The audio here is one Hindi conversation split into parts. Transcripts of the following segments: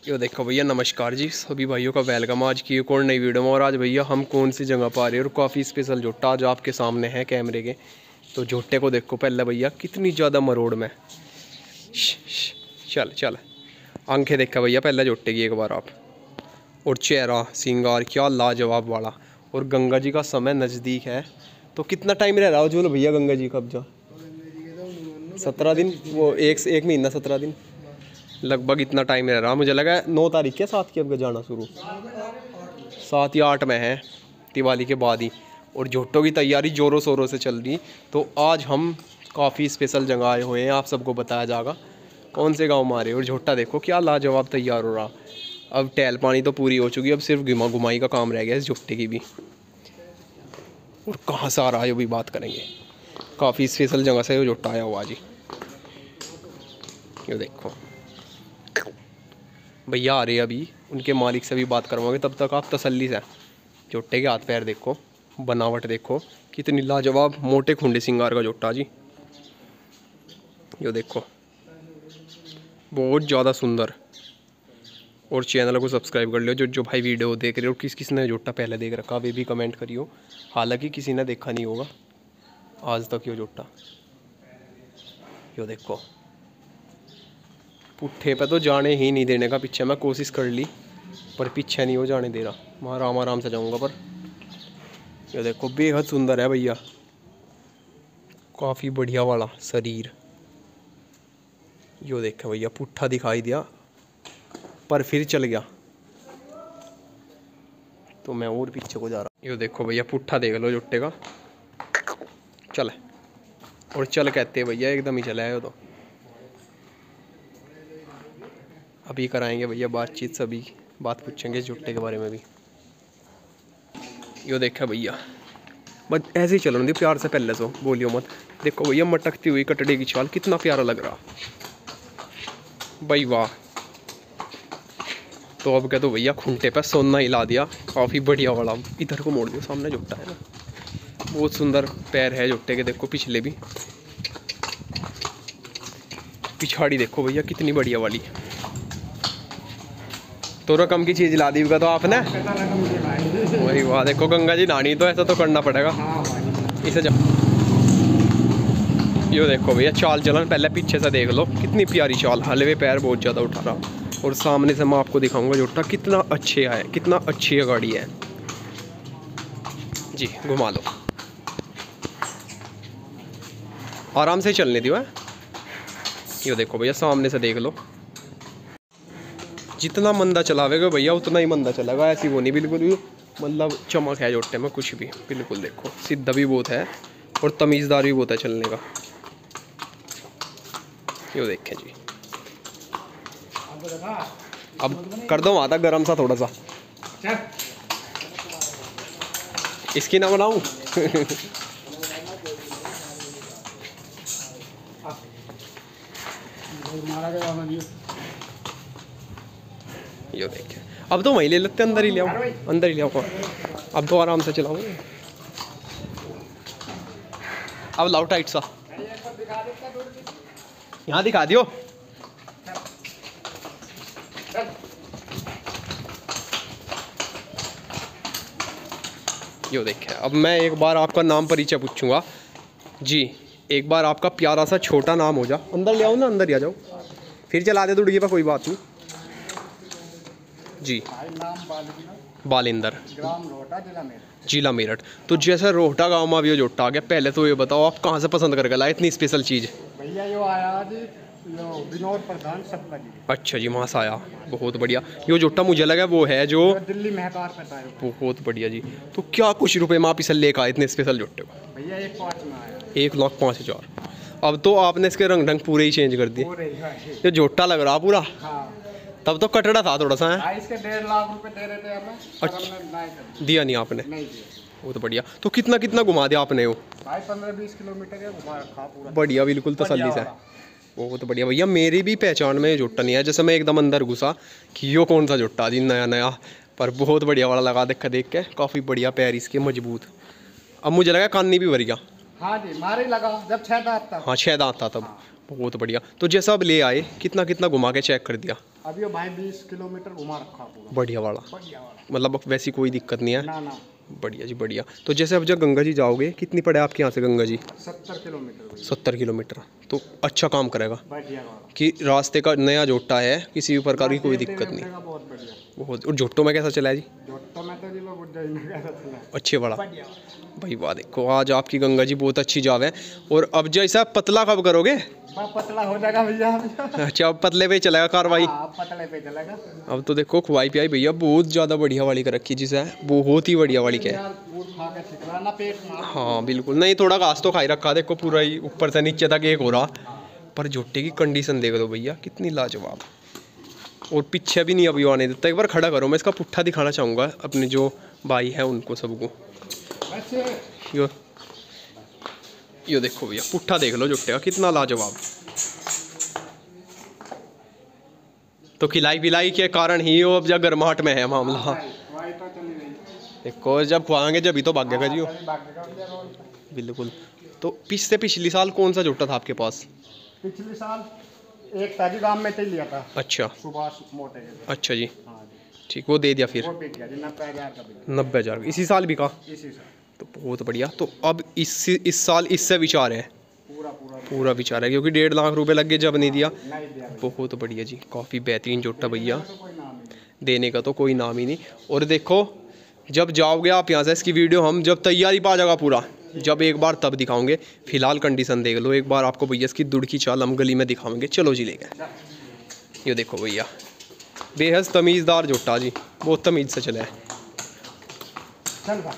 यो देखो भैया, नमस्कार जी सभी भाइयों का वेलकम आज की एक और नई वीडियो में। और आज भैया हम कौन सी जगह पर आ रहे हैं और काफ़ी स्पेशल जोटा आज आपके सामने है कैमरे के। तो जोटे को देखो पहले भैया, कितनी ज़्यादा मरोड़ में। चल चल, आंखें देखा भैया पहले जोटे की एक बार आप, और चेहरा सिंगार क्या लाजवाब वाला। और गंगा जी का समय नज़दीक है, तो कितना टाइम रह रहा हो जो भैया गंगा जी का कब्जा? 17 दिन, वो एक महीना 17 दिन लगभग इतना टाइम रह रहा। मुझे लगा 9 तारीख के 7 की अब जाना शुरू, 7 या 8 में है, दिवाली के बाद ही। और जोटों की तैयारी ज़ोरों शोरों से चल रही। तो आज हम काफ़ी स्पेशल जगह आए हुए हैं, आप सबको बताया जाएगा कौन से गांव में आ रहे हैं। और झोटा देखो क्या लाजवाब तैयार हो रहा। अब टहल पानी तो पूरी हो चुकी है, अब सिर्फ घुमाई का काम रह गया इस झोटे की भी। और कहाँ से आ रहा है वो भी बात करेंगे। काफ़ी स्पेशल जगह से वो झोटा आया हुआ जी। ये देखो भैया आ रहे हैं अभी, उनके मालिक से भी बात करवाओगे, तब तक आप तसल्ली से। जोटे के हाथ पैर देखो, बनावट देखो कितनी लाजवाब, मोटे खुंडे सिंगार का जोटा जी। ये देखो बहुत ज़्यादा सुंदर। और चैनल को सब्सक्राइब कर लियो जो भाई वीडियो देख रहे हो। किस ने जोटा पहले देख रखा वे भी कमेंट करियो, हालांकि किसी ने देखा नहीं होगा आज तक ये जोटा। यो देखो पुट्ठे पे तो जाने ही नहीं देने का, पीछे मैं कोशिश कर ली पर पीछे नहीं हो जाने दे रहा। मैं आराम आराम से जाऊंगा। पर ये देखो बेहद सुंदर है भैया, काफ़ी बढ़िया वाला शरीर। यो देखो भैया, पुट्ठा दिखाई दिया पर फिर चल गया, तो मैं और पीछे को जा रहा। यो देखो भैया, पुट्ठा देख लो जोटे का, चल। और चल कहते भैया एकदम ही चला है वो तो। अभी कराएंगे भैया बातचीत, सभी बात पूछेंगे इस जुट्टे के बारे में भी। यो देखा भैया, बस ऐसे ही चलो दी प्यार से, पहले से बोलियो मत। देखो भैया मटकती हुई कटड़े की चाल, कितना प्यारा लग रहा भाई, वाह। तो अब क्या, तो भैया खूंटे पे सोना हिला दिया, काफ़ी बढ़िया वाला। इधर को मोड़ दियो, सामने जुट्टा है ना, बहुत सुंदर पैर है जुट्टे के। देखो पिछले भी, पिछाड़ी देखो भैया कितनी बढ़िया वाली। तो रकम की चीज़ ला दी तो आपने, वही वाह। देखो गंगा जी नानी, तो ऐसा तो करना पड़ेगा इसे। यो देखो भैया चाल चलन पहले पीछे से देख लो, कितनी प्यारी चाल, हलवे पैर बहुत ज़्यादा उठा रहा। और सामने से मैं आपको दिखाऊंगा जोटा कितना अच्छे है, कितना अच्छी गाड़ी है जी। घुमा लो, आराम से चलने दियो है। यो देखो भैया सामने से देख लो, जितना मंदा चलावेगा भैया उतना ही मंदा चलेगा। ऐसी वो नहीं बिल्कुल भी, मतलब चमक है जोटे में कुछ भी। बिल्कुल देखो सीधा भी बहुत है और तमीज़दार भी बहुत है चलने का। यो देखें जी, अब कर दो वहाँ तक गर्म सा थोड़ा सा, इसकी ना बनाऊँ। यो देखे, अब तो वहीं ले लेते, अंदर ही ले आओ, अंदर ही ले आओ। अब तो आराम से चलाओगे। अब लाओ टाइट सा, यहाँ दिखा दियो। यो देखे, अब मैं एक बार आपका नाम परिचय पूछूंगा जी। एक बार आपका प्यारा सा छोटा नाम हो जा। अंदर ले आओ ना, अंदर ही आ जाओ, फिर चला दे दुड़गी पर, कोई बात नहीं जी। बालिंदर, जिला मेरठ। तो जैसे रोहटा गांव में अभी जोटा आ गया, पहले तो ये बताओ आप कहाँ से पसंद करके लाए इतनी स्पेशल चीज़? भैया यो आया जी, विनोद प्रधान सपना जी। अच्छा जी, वहाँ से आया, बहुत बढ़िया। यो जोटा मुझे लगा वो है जो दिल्ली महकार पता है। बहुत बढ़िया जी। तो क्या कुछ रुपए में आप इसे लेकर आए इतने स्पेशल जोटे को? भैया 1,05,000 में आया। 1,05,000। अब तो आपने इसके रंग ढंग पूरे ही चेंज कर दिए, ये जोटा लग रहा पूरा। हाँ। तब तो कटड़ा था थोड़ा सा है। इसके 1.5 लाख रुपए दे रहे थे हमें। अच्छा, दिया नहीं आपने? नहीं दिया। बहुत बढ़िया। तो कितना कितना घुमा दिया आपने वो? भाई 15-20 किलोमीटर का घुमा रखा पूरा। बढ़िया, बिल्कुल तसल्ली से, बहुत बढ़िया भैया। मेरी भी पहचान में जोटा नहीं है, जैसे मैं एकदम अंदर घुसा कि यो कौन सा जोटा जी नया नया, पर बहुत बढ़िया वाला लगा देख के, काफ़ी बढ़िया पैर इसके मजबूत। अब मुझे लगा कानी भी भर गया। हाँ जी, मारे लगा जब 6 दांत था। हाँ 6 दांत था तब। बहुत बढ़िया। तो जैसा अब ले आए, कितना कितना घुमा के चेक कर दिया? अभी वो भाई 20 किलोमीटर घुमा रखा पूरा। बढ़िया वाला, बढ़िया वाला। मतलब अब वैसी कोई दिक्कत नहीं है। ना ना। बढ़िया जी बढ़िया। तो जैसे अब जब गंगा जी जाओगे, कितनी पड़े आपके यहाँ से गंगा जी? 70 किलोमीटर भाई। 70 किलोमीटर। तो अच्छा काम करेगा बढ़िया वाला। कि रास्ते का नया जोटा है, किसी भी प्रकार की कोई तेल दिक्कत तेल नहीं। का बहुत बढ़िया। बहुत। और जोटो में कैसा चला है जी? जोटो में तो जी वो बुढ़ा ही नहीं कैसा चला। अच्छे वाला बढ़िया। भाई। वाह, देखो आज आपकी गंगा जी बहुत अच्छी जावे। और अब जैसा पतला कब करोगे? पतला हो जाएगा भैया। अच्छा, अब पतले पे ही चलेगा कार्रवाई। हाँ, पतले पे चलेगा। अब तो देखो खुआई पियाई भैया बहुत ज़्यादा बढ़िया वाली कर रखी जिसे, बहुत ही बढ़िया वाली क्या है। यार गुड़ खा के छिकला ना पेट में। हाँ बिल्कुल। नहीं, थोड़ा घास तो खाई रखा, देखो पूरा ही ऊपर से नीचे तक एक हो रहा। पर झोटे की कंडीशन देख दो भैया, कितनी लाजवाब। और पीछे भी नहीं अभी आने देता। एक बार खड़ा करो, मैं इसका पुट्ठा दिखाना चाहूँगा अपने जो भाई हैं उनको सबको। वैसे यो देखो भैया, पुट्ठा देख लो झोटे का, कितना लाजवाब। तो खिलाई पिलाई के कारण ही वो अब जब गर्माहट में है मामला। वाई तो चली गई। देखो जब खुआएंगे जब ही तो भागेगा जी वो। भागेगा भैया रोड पे। बिल्कुल। तो पिछले साल कौन सा झोटा था आपके पास? पिछले साल एक ताजी गांव में चल लिया था। अच्छा सुभाष मोटे के। अच्छा जी, हाँ जी। ठीक, वो दे दिया फिर? वो बिक गया जी 90,000 का बिक 90,000 इसी साल बिका? गया। इसी साल तो बहुत बढ़िया। तो अब इस साल इससे विचार है? पूरा पूरा पूरा विचार है, क्योंकि 1.5 लाख रुपए लग गए जब नहीं दिया। नहीं दिया भैया। बहुत बढ़िया जी, काफ़ी बेहतरीन जोटा भैया, तो कोई नाम ही नहीं। देने का तो कोई नाम ही नहीं। और देखो जब जाओगे आप यहाँ से, इसकी वीडियो हम जब तैयारी पा जाएगा पूरा, जब एक बार तब दिखाओगे। फिलहाल कंडीशन देख लो एक बार, आपको भैया इसकी दुड़ की चाल हम गली में दिखाओगे। चलो जी लेके। ये देखो भैया, बेहद तमीज़दार जोटा जी, बहुत तमीज़ से चला है। चल भाई।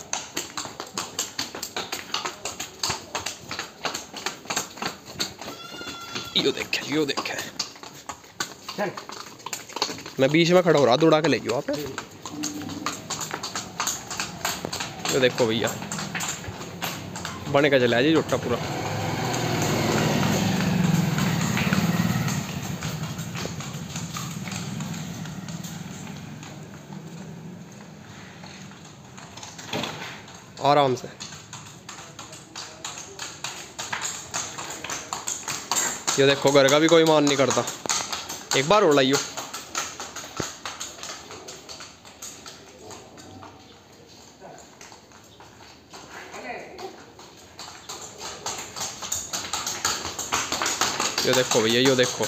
यो देखे, यो देखे। चल। मैं बीच में खड़ा हो रहा, दौड़ा के ले गयो आप। ये देखो भैया, बने का चला है जी जोटा पूरा। आराम से। ये देखो घर का भी कोई मान नहीं करता। एक बार और लाइयो। ये देखो भैया, ये देखो।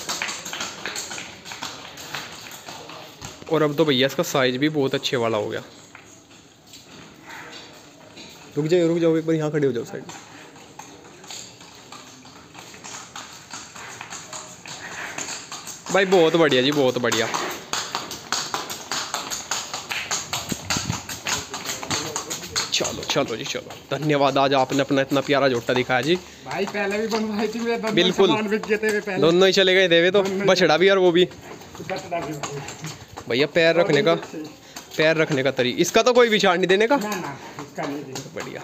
और अब तो भैया इसका साइज भी बहुत अच्छे वाला हो गया। रुक जाओ एक बार, यहाँ खड़े हो जाओ साइड में। भाई बहुत बढ़िया जी, बहुत बढ़िया। चलो चलो जी चलो, धन्यवाद। आज आपने अपना इतना प्यारा जोटा दिखाया जी। भाई पहले भी बनवाई थी मेरे, बिल्कुल। सामान बिक गए थे पहले। दोनों ही चले गए देवे तो, बछड़ा भी और वो भी। बछड़ा भी। भैया पैर रखने का तरीका, इसका तो कोई विचार नहीं देने का। ना ना, इसका नहीं दी। बढ़िया।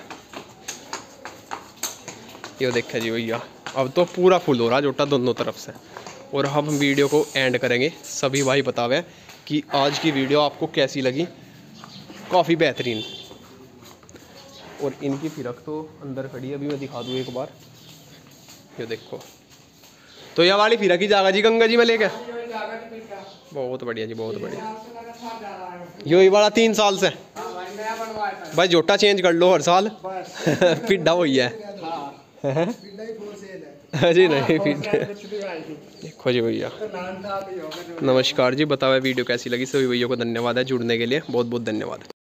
ये देखा जी भैया, अब तो पूरा फुल हो रहा जोटा दोनों तरफ से। और हम वीडियो को एंड करेंगे। सभी भाई बतावे कि आज की वीडियो आपको कैसी लगी। काफ़ी बेहतरीन। और इनकी फिरक तो अंदर खड़ी है, अभी मैं दिखा दूँ एक बार। ये देखो, तो यह वाली फिरक ही जाएगा जी गंगा जी में लेके। बहुत बढ़िया जी, बहुत बढ़िया। यही वाला 3 साल से भाई जोटा चेंज कर लो हर साल। पिड्डा वही है जी, नहीं पिड्डा। देखो जी भैया, नमस्कार जी। बताओ वीडियो कैसी लगी। सभी भैया को धन्यवाद है जुड़ने के लिए, बहुत बहुत धन्यवाद।